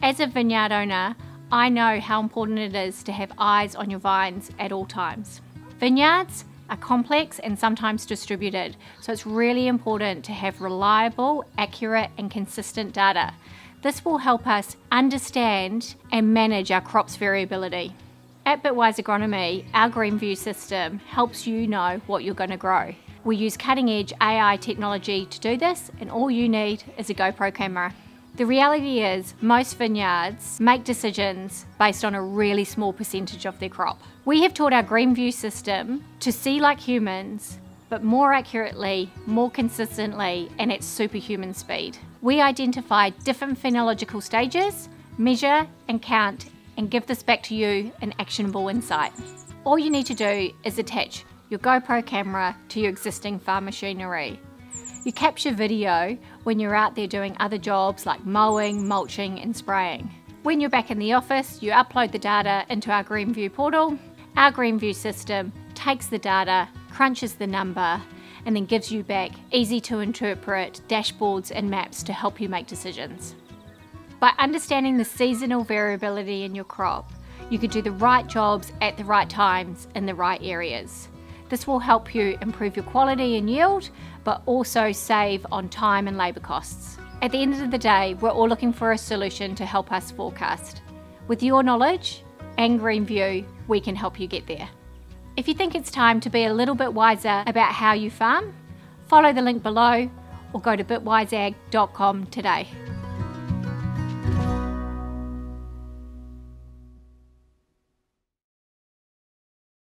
As a vineyard owner, I know how important it is to have eyes on your vines at all times. Vineyards are complex and sometimes distributed, so it's really important to have reliable, accurate and consistent data. This will help us understand and manage our crops' variability. At Bitwise Agronomy, our GreenView system helps you know what you're going to grow. We use cutting-edge AI technology to do this, and all you need is a GoPro camera. The reality is, most vineyards make decisions based on a really small percentage of their crop. We have taught our GreenView system to see like humans, but more accurately, more consistently, and at superhuman speed. We identify different phenological stages, measure and count, and give this back to you in actionable insight. All you need to do is attach your GoPro camera to your existing farm machinery. You capture video when you're out there doing other jobs like mowing, mulching and spraying. When you're back in the office, you upload the data into our GreenView portal. Our GreenView system takes the data, crunches the number, and then gives you back easy to interpret dashboards and maps to help you make decisions. By understanding the seasonal variability in your crop, you can do the right jobs at the right times in the right areas. This will help you improve your quality and yield, but also save on time and labour costs. At the end of the day, we're all looking for a solution to help us forecast. With your knowledge and GreenView, we can help you get there. If you think it's time to be a little bit wiser about how you farm, follow the link below or go to bitwiseag.com today.